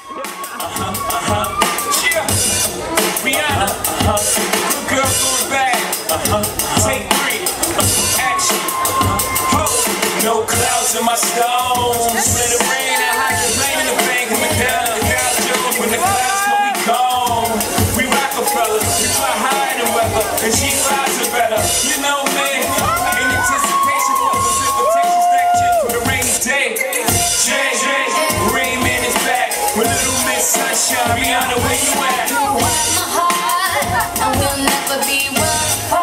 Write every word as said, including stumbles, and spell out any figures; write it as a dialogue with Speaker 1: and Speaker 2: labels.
Speaker 1: Uh-huh, uh-huh. Yeah. Rihanna. Uh-huh. Good girl going bad. Uh-huh. Take three. Action. Uh-huh. No clouds in my stones. Let it rain and hide the rain in the bank. Coming down to the Dow Jones. When the clouds come, we gone. We Rockefeller. We fly higher than weather. And she flies are better. You know me. In anticipation for precipitation. Stack chips for the rainy day. Jay, Jay. Rain Man is back. With Little Miss Sunshine. Rihanna, where you at?
Speaker 2: You have my heart, and we'll never be one apart.